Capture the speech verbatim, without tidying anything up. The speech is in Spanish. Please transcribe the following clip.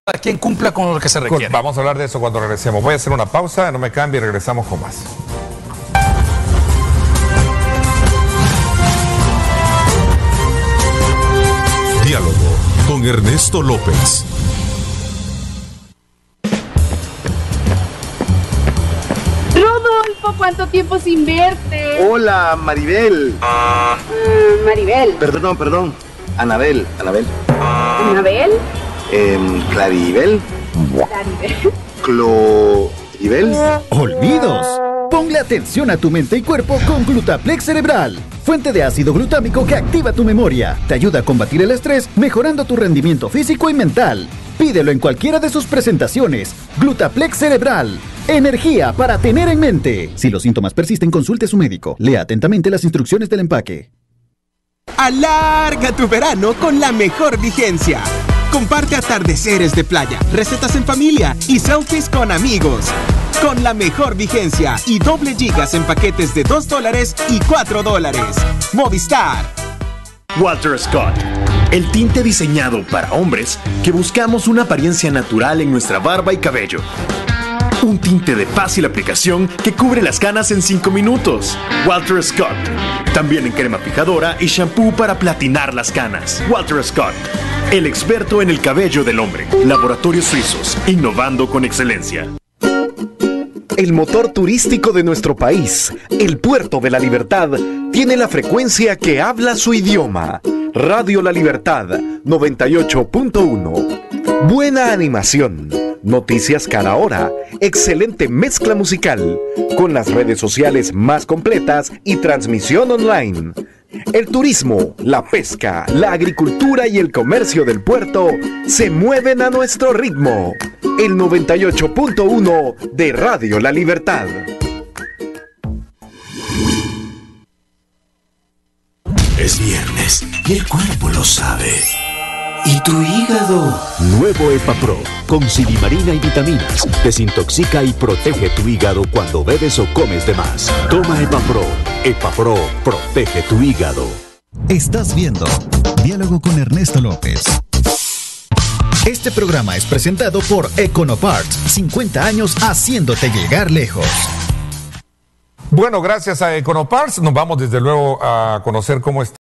quien cumpla con lo que se requiere. Vamos a hablar de eso cuando regresemos. Voy a hacer una pausa, no me cambie y regresamos con más. Diálogo con Ernesto López. Rodolfo, ¿cuánto tiempo sin verte? Hola, Maribel. Ah, Maribel. Perdón, perdón. Anabel, Anabel. ¿Anabel? Eh, Claribel. Claribel. Cloribel. ¡Olvidos! Ponle atención a tu mente y cuerpo con Glutaplex Cerebral. Fuente de ácido glutámico que activa tu memoria. Te ayuda a combatir el estrés, mejorando tu rendimiento físico y mental. Pídelo en cualquiera de sus presentaciones. Glutaplex Cerebral. Energía para tener en mente. Si los síntomas persisten, consulte a su médico. Lea atentamente las instrucciones del empaque. Alarga tu verano con la mejor vigencia. Comparte atardeceres de playa, recetas en familia y selfies con amigos. Con la mejor vigencia y doble gigas en paquetes de dos dólares y cuatro dólares. Movistar. Walter Scott, el tinte diseñado para hombres que buscamos una apariencia natural en nuestra barba y cabello. Un tinte de fácil aplicación que cubre las canas en cinco minutos. Walter Scott. También en crema fijadora y shampoo para platinar las canas. Walter Scott, el experto en el cabello del hombre. Laboratorios Suizos, innovando con excelencia. El motor turístico de nuestro país, el Puerto de la Libertad, tiene la frecuencia que habla su idioma. Radio La Libertad, noventa y ocho punto uno. Buena animación, noticias cada hora, excelente mezcla musical, con las redes sociales más completas y transmisión online. El turismo, la pesca, la agricultura y el comercio del puerto se mueven a nuestro ritmo. El noventa y ocho punto uno de Radio La Libertad. Es viernes y el cuerpo lo sabe. ¿Y tu hígado? Nuevo EpaPro, con silimarina y vitaminas. Desintoxica y protege tu hígado cuando bebes o comes de más. Toma EpaPro. EpaPro protege tu hígado. Estás viendo Diálogo con Ernesto López. Este programa es presentado por Econoparts, cincuenta años haciéndote llegar lejos. Bueno, gracias a Econoparts nos vamos desde luego a conocer cómo está